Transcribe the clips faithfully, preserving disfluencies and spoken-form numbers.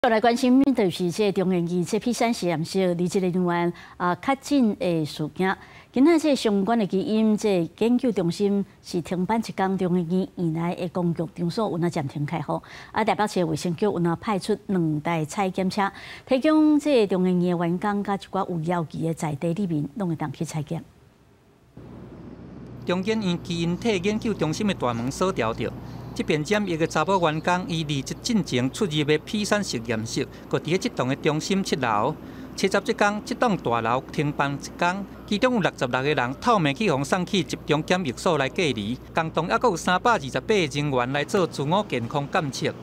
来关心就是这中研院这 P 三实验室离这个人员啊确诊的事件。今仔这相关的基因这研究中心是停办一天，中研院院内的工作场所有哪暂停开放。啊，台北市卫生局有哪派出两台采检车，提供这中研院的员工甲一寡有要期的在地里面，拢会当去采检。 中研院基因体研究中心的大门锁条着。 这边检疫的查某员工，伊离职进前出入的 P 三实验室，佮伫这栋的中心七楼。七十这天，这栋大楼停办一天，其中有六十六个人透明去互送去集中检疫所来隔离，共同还佫有三百二十八个人员来做自我健康检测。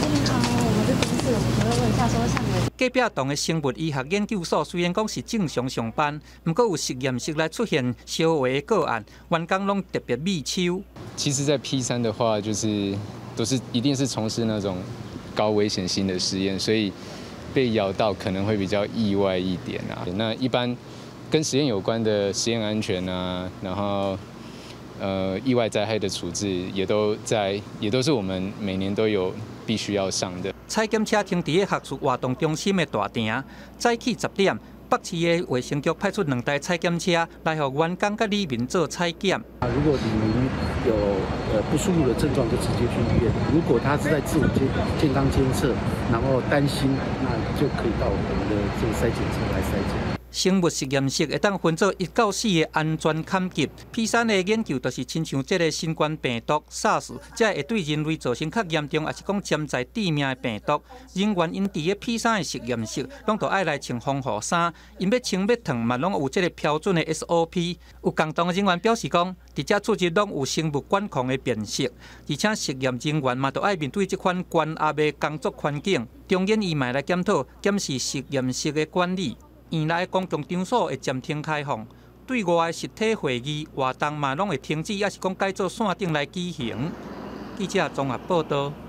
隔壁栋的生物医学研究所虽然讲是正常上班，不过有实验室来出现烧化的个案，员工拢特别秘手。 其实，在 P 三的话，就是都是一定是从事那种高危险性的实验，所以被咬到可能会比较意外一点啊。那一般跟实验有关的实验安全啊，然后呃意外灾害的处置也都在，也都是我们每年都有必须要上的。 采检车停伫个学术活动中心的大厅，早起十点，北市的卫生局派出两台采检车来互员工甲里民做采检。 啊，如果你们有呃不舒服的症状，就直接去医院；如果他是在自我健健康监测，然后担心，那就可以到我们的这个筛检车来筛检。 生物实验室会当分做一到四个安全勘级。P 三的研究就是亲像这个新冠病毒 SARS， 这会对人类造成较严重，也是讲潜在致命的病毒。人员因伫个 P 三的实验室，拢都爱来穿防护衫，因要清要烫嘛，拢有这个标准的 S O P。有共同的人员表示讲，伫这出入拢有生物管控的辨识，而且实验人员嘛都爱面对这款关压的工作环境。中研院嘛来检讨检视实验室的管理。 院内公共场所会暂停开放，对外的实体会议、活动嘛拢会停止，也是讲改做线顶来举行。记者综合报道。